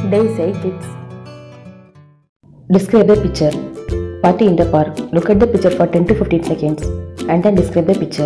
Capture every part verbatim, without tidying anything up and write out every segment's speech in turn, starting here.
Day say kids. Describe a picture. Party in the park. Look at the picture for ten to fifteen seconds and then describe the picture.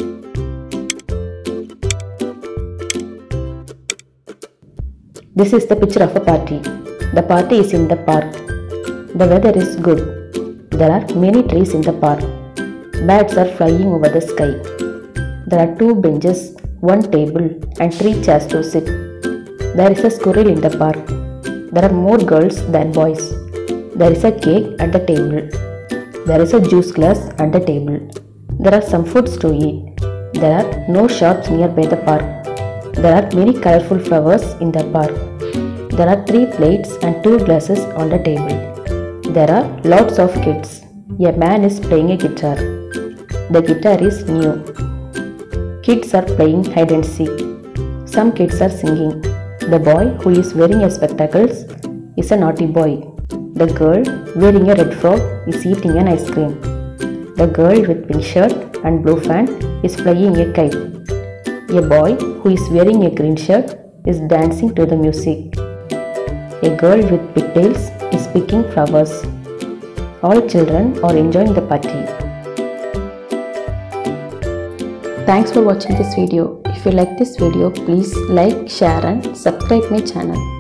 This is the picture of a party. The party is in the park. The weather is good. There are many trees in the park. Birds are flying over the sky. There are two benches, one table and three chairs to sit. There is a squirrel in the park. There are more girls than boys. There is a cake at the table. There is a juice glass at the table. There are some foods to eat. There are no shops nearby the park. There are many colorful flowers in the park. There are three plates and two glasses on the table. There are lots of kids. A man is playing a guitar. The guitar is new. Kids are playing hide and seek. Some kids are singing. The boy who is wearing a spectacles is a naughty boy. The girl wearing a red frock is eating an ice cream. The girl with pink shirt and blue pant is flying a kite. A boy who is wearing a green shirt is dancing to the music. A girl with pigtails is picking flowers. All children are enjoying the party. Thanks for watching this video. If you like this video, please like, share and subscribe my channel.